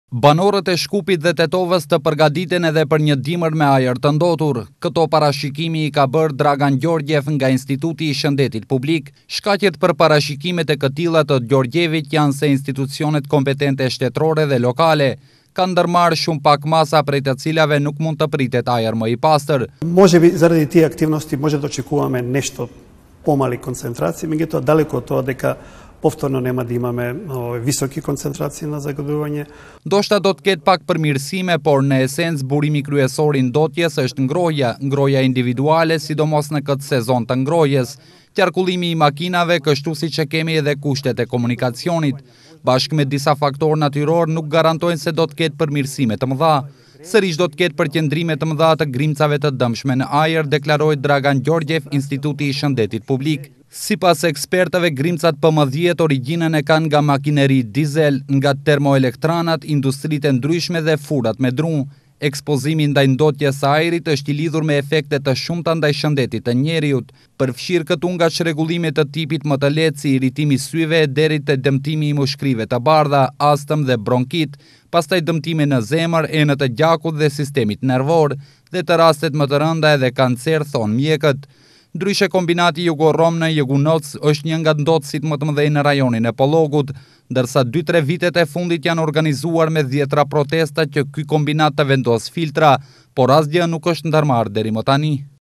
Banorët e Shkupit dhe Tetovës të përgatiten edhe për një dimër me ajër të ndotur. Këto parashikimi i ka bërë Dragan Gjorgjev nga Instituti i Shëndetit Publik. Shkaqet për parashikimet e këtilla të Gjorgjevit janë se institucionet kompetente shtetërore dhe lokale kanë ndërmarrë shumë pak masa prej të cilave nuk mund të pritet ajër më i pastër. Може би заради тие активности може да очекуваме нешто помали концентрации, меѓутоа далеко од тоа дека повторно нема да имаме високи концентрации на загадување. Ndoshta do të ketë pak përmirësime, por në esencë burimi kryesor i ndotjes është ngroja individuale, sidomos në këtë sezon të ngrojes, qarkullimi i makinave, kështu siç e kemi edhe kushtet e komunikacionit, bashkë me disa faktorë natyror nuk garantojnë se do të ketë përmirësime të mëdha. Sërish do të ketë përqendrime të mëdha të grimcave të dëmshme në ajër, deklaroi Dragan Gjorgjev, Instituti i Shëndetit Publik. Sipas ekspertëve, grimcat PM10 origjinën e kanë nga makineri dizel, nga termoelektranat, industritë e ndryshme dhe furat me dru. Ekspozimi ndaj ndotjes së ajrit është i lidhur me efekte të shumta ndaj shëndetit të njeriut, përfshirë këtu nga çrregullime të tipit më të lehtë si irritimi i syve deri te dëmtimi i mushkrive të bardha, astëm dhe bronkit, pastaj dëmtime në zemër, enët e gjakut dhe sistemit nervor, dhe të rastet më të rënda edhe kancer, thonë mjekët. Ndryshe, kombinati Jugorom në Jugunoc është një nga ndotësit më të mëdhenj në rajonin e Pollogut, ndërsa 2-3 vitet e fundit janë organizuar me 10 protesta që ky kombinat të vendos filtra, por asgjë nuk është ndërmarrë deri më tani.